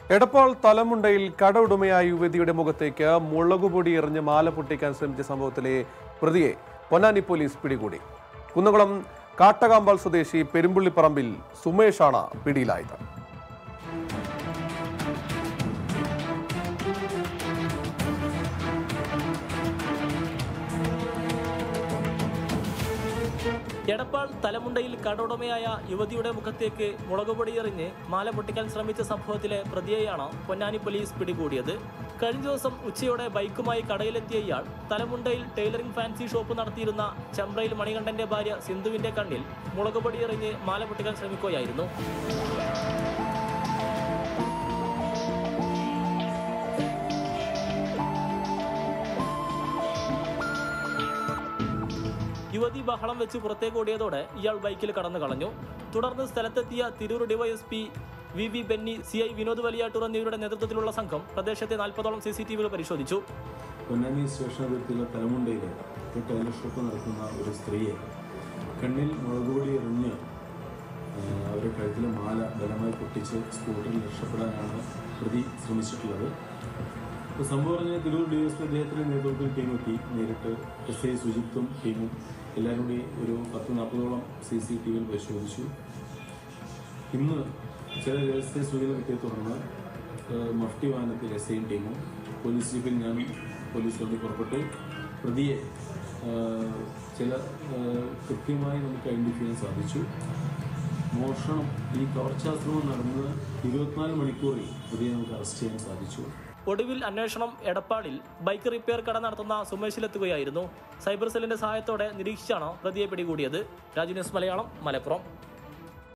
എടപ്പാൾ തലമുണ്ടയിൽ കട ഉടമയായ യുവതിയുടെ മുഖത്തേക്ക് മുളകുപൊടി എറിഞ്ഞ് മാല പൊട്ടിക്കാൻ ശ്രമിച്ച സംഭവത്തിലെ പ്രതിയെ പൊന്നാനി പോലീസ് പിടികൂടി. കുന്നംകുളം കാട്ടകാമ്പാൽ സ്വദേശി പെരുമ്പുള്ളിപ്പറമ്പിൽ സുമേഷാണ് പിടിയിലായത്. എടപ്പാൾ തലമുണ്ടയിൽ കടയുടമയായ യുവതിയുടെ മുഖത്തേക്ക് മുളകുപൊടി എറിഞ്ഞ് മാല പൊട്ടിക്കാൻ ശ്രമിച്ച സംഭവത്തിലെ പ്രതിയെയാണ് പൊന്നാനി പോലീസ് പിടികൂടിയത്. കഴിഞ്ഞ ദിവസം ഉച്ചയോടെ ബൈക്കുമായി കടയിലെത്തിയ ഇയാൾ തലമുണ്ടയിൽ ടൈലറിംഗ് ഫാൻസി ഷോപ്പ് നടത്തിയിരുന്ന ചെമ്പ്രയിൽ മണികണ്ഠന്റെ ഭാര്യ സിന്ധുവിന്റെ കണ്ണിൽ മുളകുപൊടി എറിഞ്ഞ് മാല പൊട്ടിക്കാൻ ശ്രമിക്കുകയായിരുന്നു. യുവതി ബഹളം വെച്ച് പുറത്തേക്ക് ഓടിയതോടെ ഇയാൾ ബൈക്കിൽ കടന്നു കളഞ്ഞു. തുടർന്ന് സ്ഥലത്തെത്തിയ Tirur DYSP VV Benny, CI Vinod Valiyattoor എന്നിവരുടെ നേതൃത്വത്തിലുള്ള സംഘം പ്രദേശത്തെ 40ഓളം CCTV പരിശോധിച്ചു. പൊന്നാനി സ്റ്റേഷൻ അതിർത്തിയിലെ തലമുണ്ടയിലെ ടൈലർ ഷോപ്പ് നടത്തുന്ന ഒരു സ്ത്രീയെ കണ്ണിൽ മുളകുപൊടി എറിഞ്ഞ് അവരുടെ കഴുത്തിലെ മാല ബലമായി പൊട്ടിച്ച് സ്കൂട്ടറിൽ രക്ഷപ്പെടാനാണ് പ്രതി ശ്രമിച്ചിട്ടുള്ളത്. ഇപ്പോൾ സംഭവം പറഞ്ഞാൽ തിരൂർ DSP അദ്ദേഹത്തിൻ്റെ നേതൃത്വത്തിൽ ടീമെത്തി. നേരിട്ട് SI സുജിത്തും ടീമും എല്ലാവരും കൂടി ഒരു 10-40ഓളം CCTV പരിശോധിച്ചു. ഇന്ന് ചില രഹസ്യ സൂചന കിട്ടിയെ തുടർന്ന് മഫ്റ്റി വാഹനത്തിൽ SI ടീമും പോലീസ് ജീപ്പിൽ ഞാൻ പോലീസ് വണ്ടി പുറപ്പെട്ട് പ്രതിയെ ചില കൃത്യമായി നമുക്ക് ഐഡൻറ്റിഫൈ ചെയ്യാൻ സാധിച്ചു. മോഷണം, ഈ കവർച്ചാശ്രമം നടന്നത് 24 മണിക്കൂറിൽ പ്രതിയെ നമുക്ക് അറസ്റ്റ് ചെയ്യാൻ സാധിച്ചു. ഒടുവിൽ അന്വേഷണം എടപ്പാളിൽ ബൈക്ക് റിപ്പയർ കട നടത്തുന്ന സുമേഷിലെത്തുകയായിരുന്നു. സൈബർ സെല്ലിന്റെ സഹായത്തോടെ നിരീക്ഷിച്ചാണ് പ്രതിയെ പിടികൂടിയത്. രാജു ന്യൂസ് മലയാളം, മലപ്പുറം.